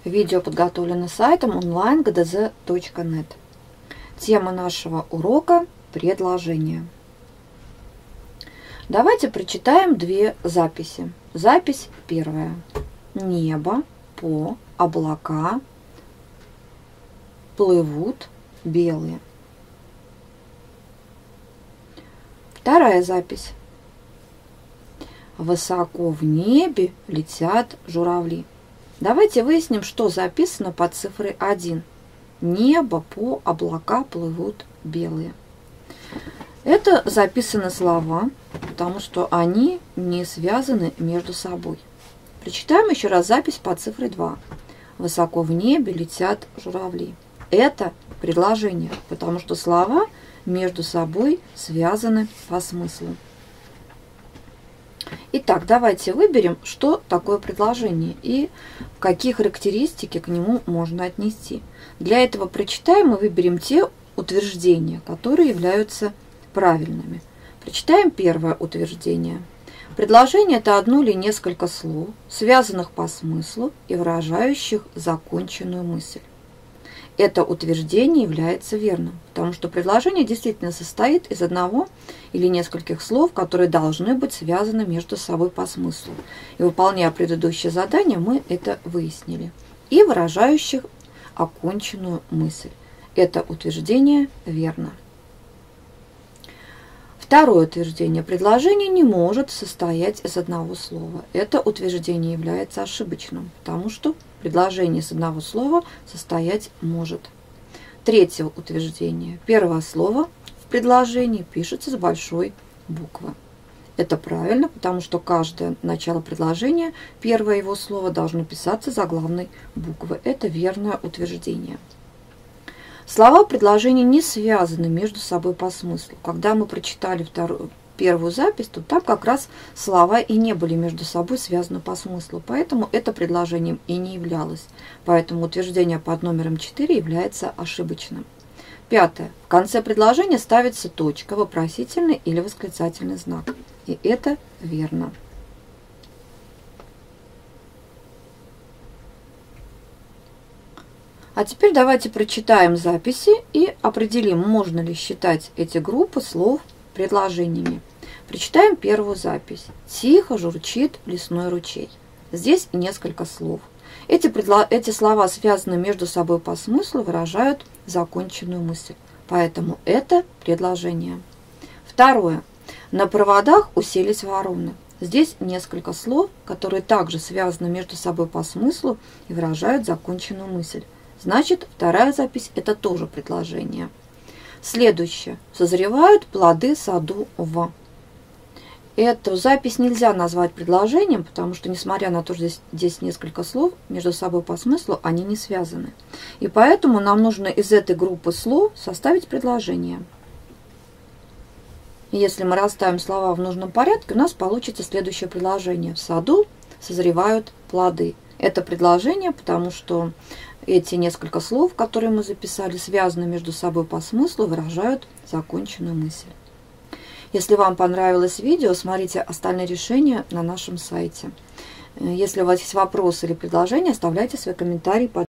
Видео подготовлено сайтом online.gdz.net. Тема нашего урока – предложения. Давайте прочитаем две записи. Запись первая. Небо, по, облака плывут белые. Вторая запись. Высоко в небе летят журавли. Давайте выясним, что записано под цифрой 1. Небо, по, облака плывут белые. Это записаны слова, потому что они не связаны между собой. Прочитаем еще раз запись под цифрой 2. Высоко в небе летят журавли. Это предложение, потому что слова между собой связаны по смыслу. Итак, давайте выберем, что такое предложение и какие характеристики к нему можно отнести. Для этого прочитаем и выберем те утверждения, которые являются правильными. Прочитаем первое утверждение. Предложение – это одно или несколько слов, связанных по смыслу и выражающих законченную мысль. Это утверждение является верным, потому что предложение действительно состоит из одного или нескольких слов, которые должны быть связаны между собой по смыслу. И выполняя предыдущее задание, мы это выяснили. И выражающих оконченную мысль. Это утверждение верно. Второе утверждение. Предложение не может состоять из одного слова. Это утверждение является ошибочным, потому что предложение из одного слова состоять может. Третье утверждение. Первое слово в предложении пишется с большой буквы. Это правильно, потому что каждое начало предложения, первое его слово должно писаться заглавной буквы. Это верное утверждение. Слова предложения не связаны между собой по смыслу. Когда мы прочитали первую запись, то там как раз слова и не были между собой связаны по смыслу. Поэтому это предложением и не являлось. Поэтому утверждение под номером 4 является ошибочным. Пятое. В конце предложения ставится точка, вопросительный или восклицательный знак. И это верно. А теперь давайте прочитаем записи и определим, можно ли считать эти группы слов предложениями. Прочитаем первую запись. Тихо журчит лесной ручей. Здесь несколько слов. Эти слова связаны между собой по смыслу, выражают законченную мысль. Поэтому это предложение. Второе. На проводах уселись вороны. Здесь несколько слов, которые также связаны между собой по смыслу и выражают законченную мысль. Значит, вторая запись – это тоже предложение. Следующее. Созревают плоды саду в. Эту запись нельзя назвать предложением, потому что, несмотря на то, что здесь несколько слов, между собой по смыслу они не связаны. И поэтому нам нужно из этой группы слов составить предложение. Если мы расставим слова в нужном порядке, у нас получится следующее предложение. В саду созревают плоды. Это предложение, потому что эти несколько слов, которые мы записали, связаны между собой по смыслу, выражают законченную мысль. Если вам понравилось видео, смотрите остальные решения на нашем сайте. Если у вас есть вопросы или предложения, оставляйте свои комментарии под